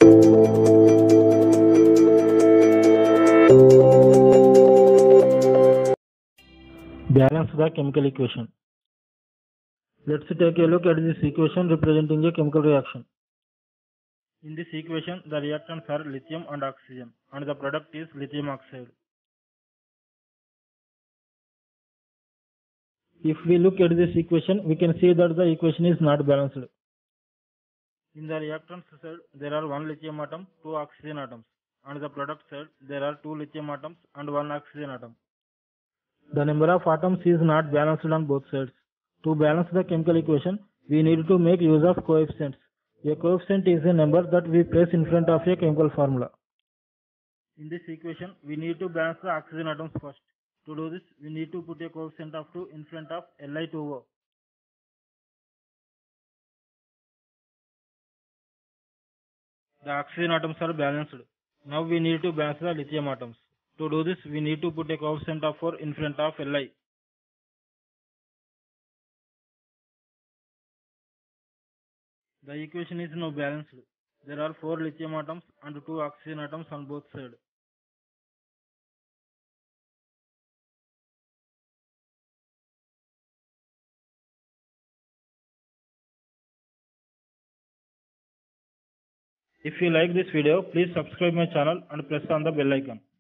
Balance the chemical equation. Let's take a look at this equation representing a chemical reaction. In this equation, the reactants are lithium and oxygen, and the product is lithium oxide. If we look at this equation, we can see that the equation is not balanced. In the reactant side, there are 1 lithium atom, 2 oxygen atoms, and the product side, there are 2 lithium atoms and 1 oxygen atom. The number of atoms is not balanced on both sides. To balance the chemical equation, we need to make use of coefficients. A coefficient is a number that we place in front of a chemical formula. In this equation, we need to balance the oxygen atoms first. To do this, we need to put a coefficient of 2 in front of Li2O. The oxygen atoms are balanced. Now we need to balance the lithium atoms. To do this, we need to put a coefficient of 4 in front of Li. The equation is now balanced. There are 4 lithium atoms and 2 oxygen atoms on both sides. If you like this video, please subscribe my channel and press on the bell icon.